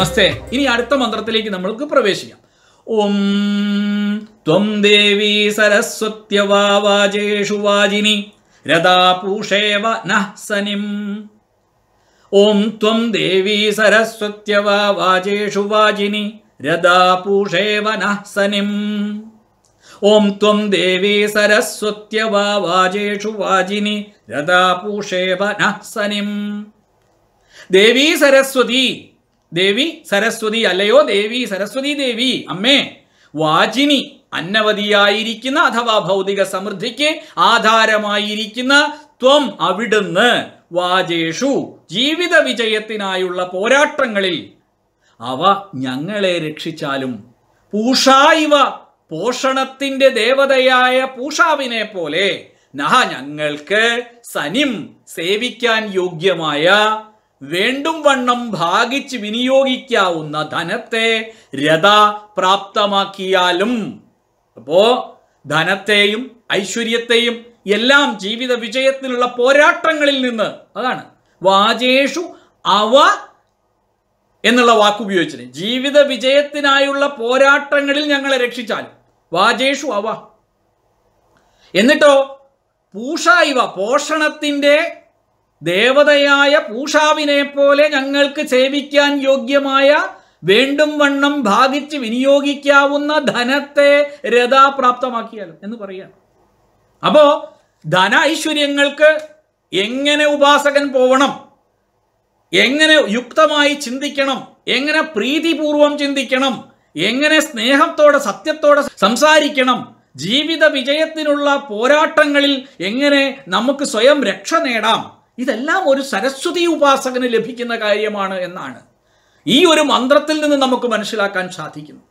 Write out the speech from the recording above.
നമസ്തേ. ഇനി അടുത്ത മന്ത്രത്തിലേക്ക് നമ്മൾക്ക് പ്രവേശിക്കാം. ഓം ത്വം ദേവി സരസ്വത്യവാചേഷു വാജിനി രഥാപൂഷേവ നഃ സനിം. ഓം ത്വം ദേവി സരസ്വത്യവാചേഷു വാജിനി രഥാപൂഷേവ നഃ സനിം. ഓം ത്വം ദേവി സരസ്വത്യവാചേഷു വാജിനി രഥാപൂഷേവ നഃ സനിം. ദേവി സരസ്വതി, ദേവി സരസ്വതി അല്ലയോ ദേവി സരസ്വതി ദേവി അമ്മേ. വാജിനി അന്നവതിയായിരിക്കുന്ന അഥവാ ഭൗതിക സമൃദ്ധിക്ക് ആധാരമായിരിക്കുന്ന ത്വം അവിടുന്ന് വാജേഷു ജീവിത വിജയത്തിനായുള്ള പോരാട്ടങ്ങളിൽ അവ ഞങ്ങളെ രക്ഷിച്ചാലും പൂഷായിവ പോഷണത്തിന്റെ ദേവതയായ പൂഷാവിനെ പോലെ നഹ ഞങ്ങൾക്ക് സനിം സേവിക്കാൻ യോഗ്യമായ വേണ്ടും വണ്ണം ഭാഗിച്ച് വിനിയോഗിക്കാവുന്ന ധനത്തെ രഥ പ്രാപ്തമാക്കിയാലും. അപ്പോ ധനത്തെയും ഐശ്വര്യത്തെയും എല്ലാം ജീവിത വിജയത്തിനുള്ള പോരാട്ടങ്ങളിൽ നിന്ന്, അതാണ് വാജേഷു അവ എന്നുള്ള വാക്കുപയോഗിച്ചത്, ജീവിത വിജയത്തിനായുള്ള പോരാട്ടങ്ങളിൽ ഞങ്ങളെ രക്ഷിച്ചാലും വാജേഷു അവ. എന്നിട്ടോ പൂഷായിവ പോഷണത്തിന്റെ ദേവതയായ പൂഷാവിനെ പോലെ ഞങ്ങൾക്ക് സേവിക്കാൻ യോഗ്യമായ വേണ്ടും വണ്ണം ഭാഗിച്ച് വിനിയോഗിക്കാവുന്ന ധനത്തെ രഥാ പ്രാപ്തമാക്കിയാലും എന്ന് പറയാം. അപ്പോ ധന ഐശ്വര്യങ്ങൾക്ക് എങ്ങനെ ഉപാസകൻ പോവണം, എങ്ങനെ യുക്തമായി ചിന്തിക്കണം, എങ്ങനെ പ്രീതിപൂർവം ചിന്തിക്കണം, എങ്ങനെ സ്നേഹത്തോടെ സത്യത്തോടെ സംസാരിക്കണം, ജീവിത വിജയത്തിനുള്ള പോരാട്ടങ്ങളിൽ എങ്ങനെ നമുക്ക് സ്വയം രക്ഷ നേടാം, ഇതെല്ലാം ഒരു സരസ്വതി ഉപാസകന് ലഭിക്കുന്ന കാര്യമാണ് എന്നാണ് ഈ ഒരു മന്ത്രത്തിൽ നിന്ന് നമുക്ക് മനസ്സിലാക്കാൻ സാധിക്കുന്നത്.